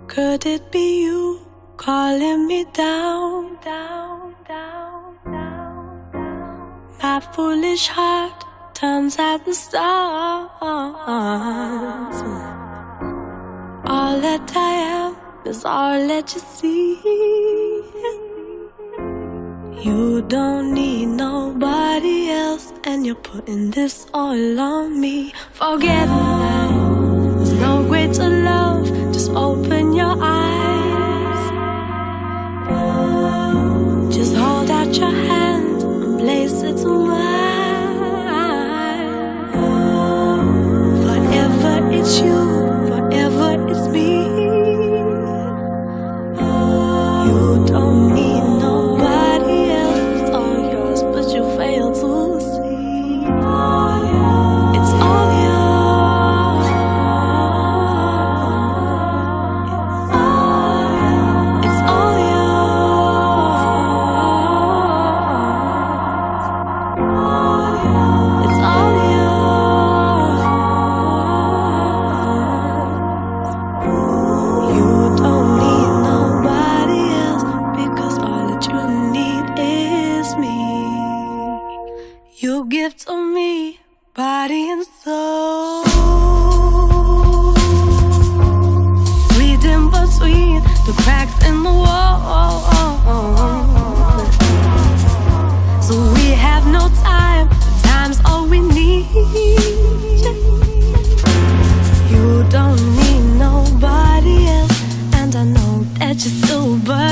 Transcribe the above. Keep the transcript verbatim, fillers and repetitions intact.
Could it be you calling me down, down, down, down, down? My foolish heart turns at the stars. All that I am is all that you see. You don't need nobody else, and you're putting this all on me. Forget now, there's no greater love. Just open your eyes. Just hold out your hand and place it to mine. Forever it's you, forever it's me. You don't need nobody else, it's all yours, but you fail to see. It's all yours. It's all yours. It's all yours. You don't need nobody else, because all that you need is me. You give to me body and soul, read in between the cracks in the wall. So we have no time, time's all we need. You don't need nobody else, and I know that you still burn.